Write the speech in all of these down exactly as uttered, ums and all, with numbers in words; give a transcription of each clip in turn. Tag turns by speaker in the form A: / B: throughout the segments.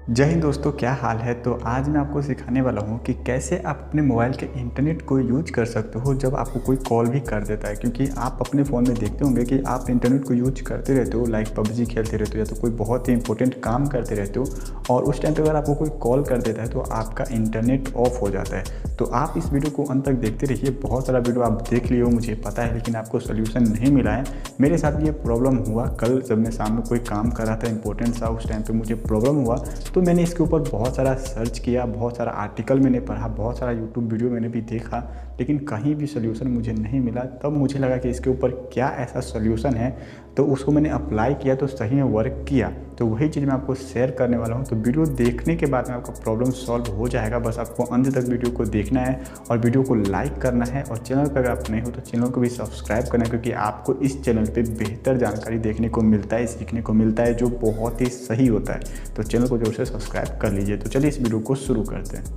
A: जय हिंद दोस्तों, क्या हाल है। तो आज मैं आपको सिखाने वाला हूँ कि कैसे आप अपने मोबाइल के इंटरनेट को यूज कर सकते हो जब आपको कोई कॉल भी कर देता है। क्योंकि आप अपने फ़ोन में देखते होंगे कि आप इंटरनेट को यूज करते रहते हो, लाइक पबजी खेलते रहते हो या तो कोई बहुत ही इंपॉर्टेंट काम करते रहते हो, और उस टाइम पर अगर आपको कोई कॉल कर देता है तो आपका इंटरनेट ऑफ हो जाता है। तो आप इस वीडियो को अंत तक देखते रहिए। बहुत सारा वीडियो आप देख लिए हो, मुझे पता है, लेकिन आपको सोल्यूशन नहीं मिला है। मेरे साथ भी ये प्रॉब्लम हुआ। कल जब मैं शाम में कोई काम कर रहा था इंपॉर्टेंट सा, उस टाइम पे मुझे प्रॉब्लम हुआ। तो मैंने इसके ऊपर बहुत सारा सर्च किया, बहुत सारा आर्टिकल मैंने पढ़ा, बहुत सारा यूट्यूब वीडियो मैंने भी देखा, लेकिन कहीं भी सोल्यूशन मुझे नहीं मिला। तब मुझे लगा कि इसके ऊपर क्या ऐसा सोल्यूशन है, तो उसको मैंने अप्लाई किया तो सही में वर्क किया। तो वही चीज़ मैं आपको शेयर करने वाला हूँ। तो वीडियो देखने के बाद में आपका प्रॉब्लम सॉल्व हो जाएगा। बस आपको अंत तक वीडियो को देखना है और वीडियो को लाइक करना है, और चैनल पर अगर आप नए हो तो चैनल को भी सब्सक्राइब करना है, क्योंकि आपको इस चैनल पे बेहतर जानकारी देखने को मिलता है, सीखने को मिलता है, जो बहुत ही सही होता है। तो चैनल को जोर से सब्सक्राइब कर लीजिए। तो चलिए इस वीडियो को शुरू करते हैं।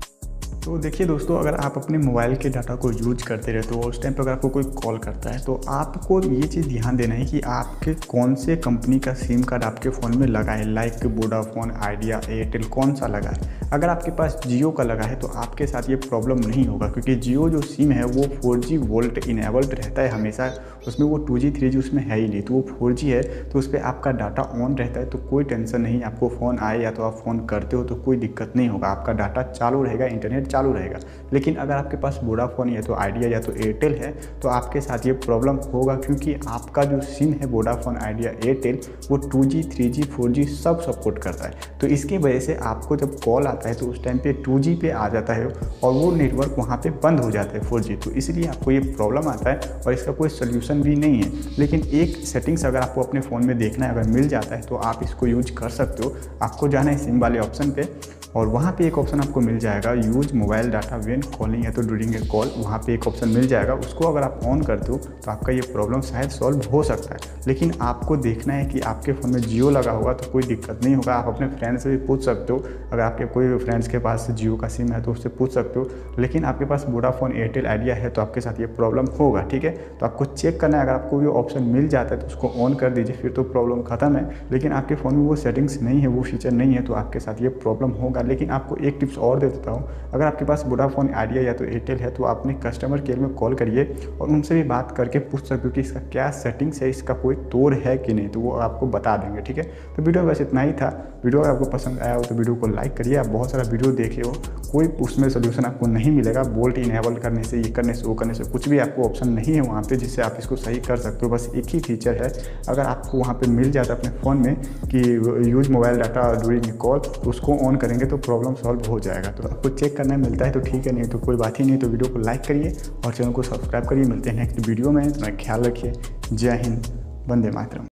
A: तो देखिए दोस्तों, अगर आप अपने मोबाइल के डाटा को यूज करते रहते हो और उस टाइम पर अगर आपको कोई कॉल करता है, तो आपको ये चीज़ ध्यान देना है कि आपके कौन से कंपनी का सिम कार्ड आपके फ़ोन में लगा है, लाइक वोडाफोन, आइडिया, एयरटेल, कौन सा लगा है। अगर आपके पास जियो का लगा है तो आपके साथ ये प्रॉब्लम नहीं होगा, क्योंकि जियो जो सिम है वो फोर जी वोल्ट इनेबल्ड रहता है हमेशा। उसमें वो टू जी थ्री जी उसमें है ही नहीं, तो वो फोर जी है, तो उस पर आपका डाटा ऑन रहता है। तो कोई टेंशन नहीं, आपको फ़ोन आए या तो आप फ़ोन करते हो तो कोई दिक्कत नहीं होगा, आपका डाटा चालू रहेगा, इंटरनेट चालू रहेगा। लेकिन अगर आपके पास वोडाफोन या तो आइडिया या तो एयरटेल है तो आपके साथ ये प्रॉब्लम होगा, क्योंकि आपका जो सिम है वोडाफोन, आइडिया, एयरटेल, वो two G, three G, four G सब सपोर्ट करता है। तो इसकी वजह से आपको जब कॉल आता है तो उस टाइम पे टू जी पे आ जाता है और वो नेटवर्क वहाँ पे बंद हो जाता है, फोर जी। तो इसलिए आपको ये प्रॉब्लम आता है और इसका कोई सोल्यूशन भी नहीं है। लेकिन एक सेटिंग्स अगर आपको अपने फ़ोन में देखना है, अगर मिल जाता है तो आप इसको यूज कर सकते हो। आपको जाना है सिम वाले ऑप्शन पे, और वहाँ पे एक ऑप्शन आपको मिल जाएगा, use mobile data when calling या तो ड्यूरिंग ए कॉल। वहाँ पे एक ऑप्शन मिल जाएगा, उसको अगर आप ऑन करते हो तो आपका ये प्रॉब्लम शायद सॉल्व हो सकता है। लेकिन आपको देखना है कि आपके फ़ोन में जियो लगा होगा तो कोई दिक्कत नहीं होगा। आप अपने फ्रेंड से भी पूछ सकते हो, अगर आपके कोई फ्रेंड्स के पास जियो का सिम है तो उससे पूछ सकते हो। लेकिन आपके पास वोडाफोन, एयरटेल, आइडिया है तो आपके साथ ये प्रॉब्लम होगा, ठीक है। तो आपको चेक करना है, अगर आपको ये ऑप्शन मिल जाता है तो उसको ऑन कर दीजिए, फिर तो प्रॉब्लम खत्म है। लेकिन आपके फ़ोन में वो सेटिंग्स नहीं है, वो फीचर नहीं है, तो आपके साथ ये प्रॉब्लम होगा। लेकिन आपको एक टिप्स और दे देता हूँ, अगर आपके पास वोडाफोन, आइडिया या तो एयरटेल है तो आप अपने कस्टमर केयर में कॉल करिए और उनसे भी बात करके पूछ सकते हो कि इसका क्या सेटिंग्स है, इसका कोई तोड़ है कि नहीं, तो वो आपको बता देंगे, ठीक है। तो वीडियो बस इतना ही था। वीडियो अगर आपको पसंद आया हो तो वीडियो को लाइक करिए। आप बहुत सारा वीडियो देखे हो, कोई उसमें सोल्यूशन आपको नहीं मिलेगा। वोल्ट इनेबल करने से, ये करने से, वो करने से कुछ भी आपको ऑप्शन नहीं है वहाँ पे जिससे आप इसको सही कर सकते हो। बस एक ही फीचर है, अगर आपको वहाँ पे मिल जाता है अपने फ़ोन में कि use mobile data during call, तो उसको ऑन करेंगे तो प्रॉब्लम सॉल्व हो जाएगा। तो आपको चेक करना मिलता है तो ठीक है, नहीं तो कोई बात ही नहीं। तो वीडियो को लाइक करिए और चैनल को सब्सक्राइब करिए। मिलते हैं नेक्स्ट वीडियो में। अपना ख्याल रखिए। जय हिंद, वंदे मातरम।